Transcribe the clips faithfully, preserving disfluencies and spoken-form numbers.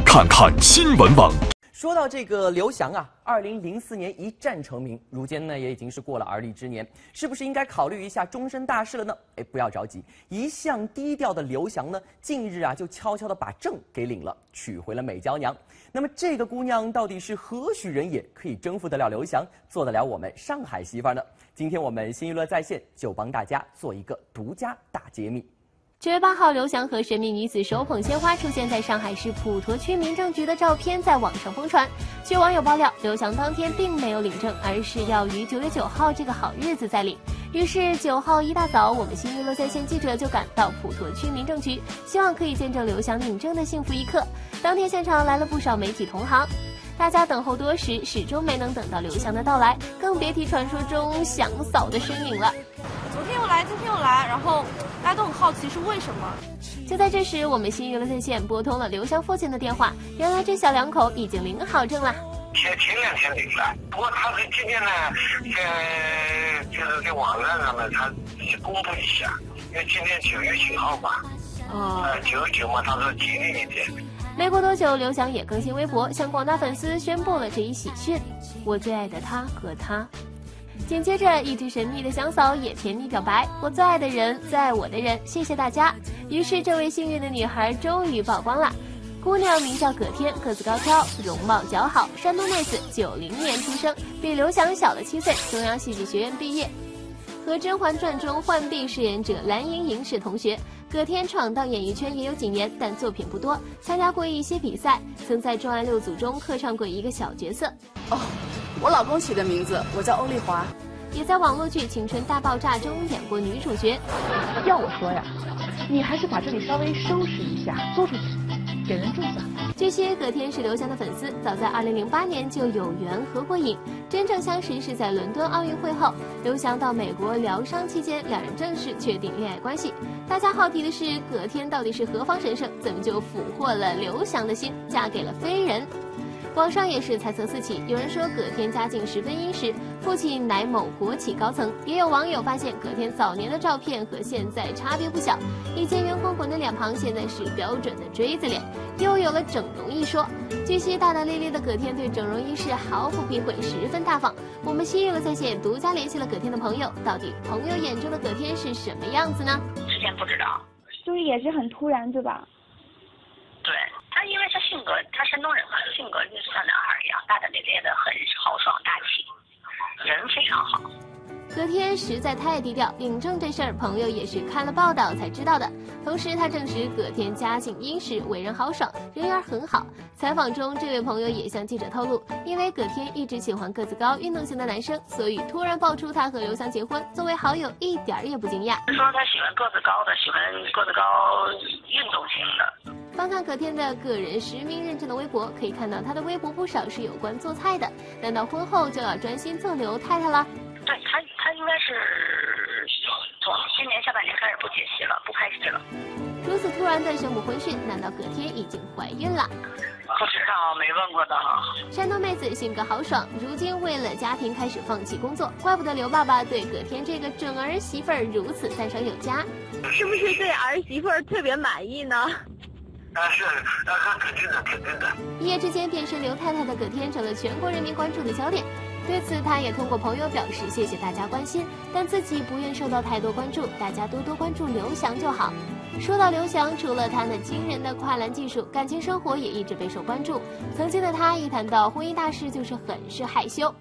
看看新闻网。 说到这个刘翔啊，二零零四年一战成名，如今呢也已经是过了而立之年，是不是应该考虑一下终身大事了呢？哎，不要着急，一向低调的刘翔呢，近日啊就悄悄的把证给领了，娶回了美娇娘。那么这个姑娘到底是何许人也，可以征服得了刘翔，做得了我们上海媳妇呢？今天我们新娱乐在线就帮大家做一个独家大揭秘。 九月八号，刘翔和神秘女子手捧鲜花出现在上海市普陀区民政局的照片在网上疯传。据网友爆料，刘翔当天并没有领证，而是要于九月九号这个好日子再领。于是九号一大早，我们新娱乐在线记者就赶到普陀区民政局，希望可以见证刘翔领证的幸福一刻。当天现场来了不少媒体同行，大家等候多时，始终没能等到刘翔的到来，更别提传说中祥嫂的身影了。 昨天又来，今天又来，然后大家都很好奇是为什么。 就在这时，我们新娱乐在线拨通了刘翔父亲的电话，原来这小两口已经领好证了。 前前两天领了，不过他是今天呢，在就是在网站上面他公布一下，因为今天九月九号嘛， 哦， 呃九月九嘛，他说吉利一点。 没过多久，刘翔也更新微博，向广大粉丝宣布了这一喜讯：我最爱的他和他。紧接着，一直神秘的祥嫂也甜蜜表白：我最爱的人，最爱我的人，谢谢大家。于是，这位幸运的女孩终于曝光了。姑娘名叫葛天，个子高挑，容貌姣好，山东妹子，九零年出生，比刘翔小了七岁，中央戏剧学院毕业，和《甄嬛传》中浣碧饰演者蓝盈莹是同学。葛天闯荡演艺圈也有几年，但作品不多，参加过一些比赛，曾在《重案六组》中客串过一个小角色。 哦，我老公起的名字，我叫欧丽华。 也在网络剧《青春大爆炸》中演过女主角。 要我说呀，你还是把这里稍微收拾一下，租出去，给人住吧。 据悉，葛天是刘翔的粉丝，早在二零零八年就有缘合过影，真正相识是在伦敦奥运会后，刘翔到美国疗伤期间，两人正式确定恋爱关系。大家好奇的是，葛天到底是何方神圣，怎么就俘获了刘翔的心，嫁给了非人？网上也是猜测四起，有人说葛天家境十分殷实，父亲乃某国企高层，也有网友发现葛天早年的照片和现在差别不小，以前圆滚滚的脸庞现在是标准的锥子脸，又有了整容一说。据悉，大大咧咧的葛天对整容一事毫不避讳，十分大方。我们新娱乐在线独家联系了葛天的朋友，到底朋友眼中的葛天是什么样子呢？ 之前不知道， 就是也是很突然，对吧？ 对。他因为他性格，他山东人嘛，性格就是像男孩一样，大大咧咧的，很豪爽大气，人非常好。 葛天实在太低调，领证这事儿朋友也是看了报道才知道的。同时，他证实葛天家境殷实，为人豪爽，人缘很好。采访中，这位朋友也向记者透露，因为葛天一直喜欢个子高、运动型的男生，所以突然爆出他和刘翔结婚，作为好友一点儿也不惊讶。 说他喜欢个子高的，喜欢个子高、运动型的。 翻看葛天的个人实名认证的微博，可以看到他的微博不少是有关做菜的。难道婚后就要专心做刘太太了？ 对他，他应该是从今年下半年开始不接戏了，不拍戏了。 如此突然的宣布婚讯，难道葛天已经怀孕了？ 不知道，没问过的。 山东妹子性格豪爽，如今为了家庭开始放弃工作，怪不得刘爸爸对葛天这个准儿媳妇儿如此赞赏有加。 是不是对儿媳妇儿特别满意呢？ 啊是，啊肯定的，肯定的。 一夜之间变身刘太太的葛天成了全国人民关注的焦点。对此，他也通过朋友表示谢谢大家关心，但自己不愿受到太多关注，大家多多关注刘翔就好。说到刘翔，除了他那惊人的跨栏技术，感情生活也一直备受关注。曾经的他一谈到婚姻大事就是很是害羞，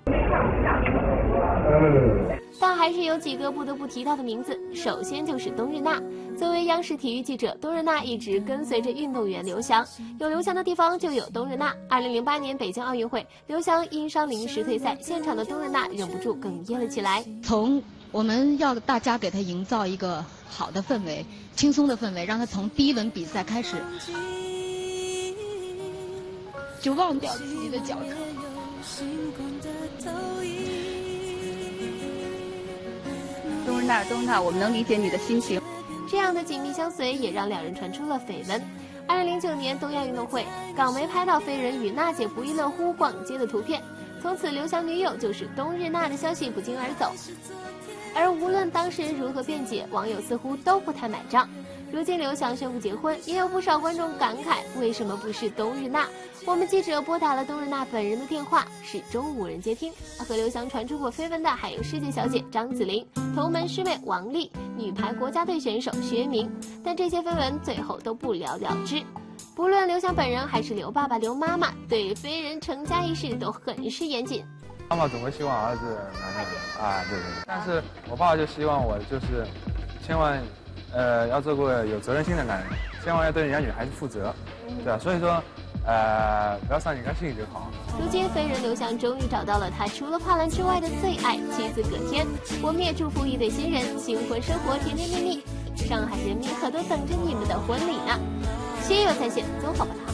但还是有几个不得不提到的名字。首先就是冬日娜。作为央视体育记者，冬日娜一直跟随着运动员刘翔，有刘翔的地方就有冬日娜。二零零八年北京奥运会，刘翔因伤临时退赛，现场的冬日娜忍不住哽咽了起来。 从我们要大家给他营造一个好的氛围，轻松的氛围，让他从第一轮比赛开始就忘掉自己的脚疼。 冬日娜，冬日娜，我们能理解你的心情。 这样的紧密相随也让两人传出了绯闻。二零零九年东亚运动会，港媒拍到飞人与娜姐不亦乐乎逛街的图片，从此刘翔女友就是冬日娜的消息不胫而走。而无论当事人如何辩解，网友似乎都不太买账。 如今刘翔宣布结婚，也有不少观众感慨：为什么不是冬日娜？我们记者拨打了冬日娜本人的电话，始终无人接听。和刘翔传出过绯闻的还有世界小姐张子琳、同门师妹王丽、女排国家队选手薛明，但这些绯闻最后都不了了之。不论刘翔本人还是刘爸爸、刘妈妈，对飞人成家一事都很是严谨。 妈妈总会希望儿子男人啊，对对对。但是我爸爸就希望我就是千万。呃，要做个有责任心的男人，千万要对人家女孩子负责，对吧？所以说，呃，不要伤人家心就好。 如今飞人刘翔终于找到了他除了跨栏之外的最爱妻子葛天，我们也祝福一对新人新婚生活甜甜蜜蜜，上海人民可都等着你们的婚礼呢。新友在线综合报道。